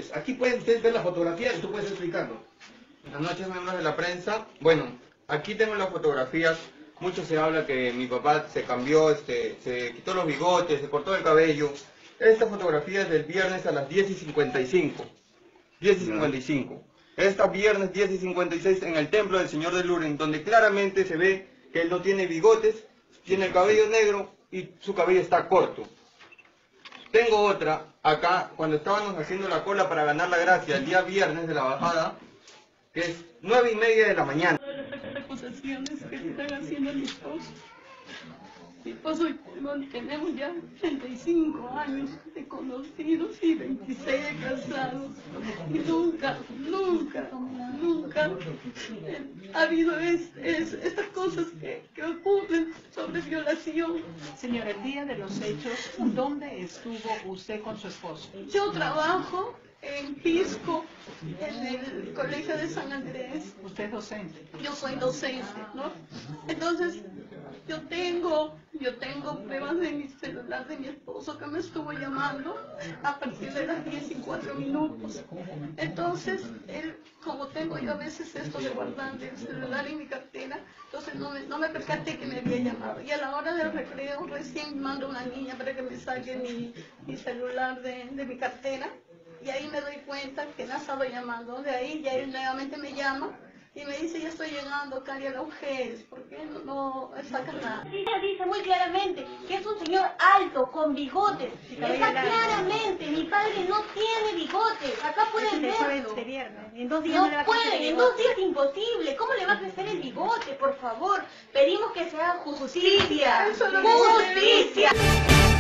bigotes. Aquí pueden ustedes ver la fotografía y tú puedes explicarlo. Buenas noches, miembros de la prensa. Bueno, aquí tengo las fotografías. Mucho se habla que mi papá se cambió, se quitó los bigotes, se cortó el cabello. Esta fotografía es del viernes a las 10:55. 10:55. Esta viernes 10:56 en el templo del Señor de Lourdes, donde claramente se ve que él no tiene bigotes, tiene el cabello negro y su cabello está corto. Tengo otra acá, cuando estábamos haciendo la cola para ganar la gracia el día viernes de la bajada, que es 9:30 de la mañana. Las acusaciones que le están haciendo a mi esposo. Mi esposo y yo tenemos ya 35 años de conocidos y 26 de casados. Y nunca ha habido estas cosas que ocurren sobre violación. Señora, el día de los hechos, ¿dónde estuvo usted con su esposo? Yo trabajo en Pisco, en el Colegio de San Andrés. ¿Usted es docente? Yo soy docente, ¿no? Entonces, yo tengo pruebas de mi celular de mi esposo que me estuvo llamando a partir de las 10:04. Entonces, él, como tengo yo a veces esto de guardar el celular en mi cartera, entonces no me percaté que me había llamado. Y a la hora del recreo recién mando a una niña para que me saque mi celular de mi cartera. Y ahí me doy cuenta que me ha estado llamando. De ahí ya él nuevamente me llama y me dice, ya estoy llegando, Cari, a la UGES, ¿por qué no sacas nada? Dice muy claramente que es un señor alto, con bigotes. Está claramente, mi padre no tiene bigotes. Acá pueden verlo. En 2 días No pueden, en 2 días es imposible. ¿Cómo le va a crecer el bigote? Por favor, pedimos que se haga justicia. Eso es lo que ¡Justicia!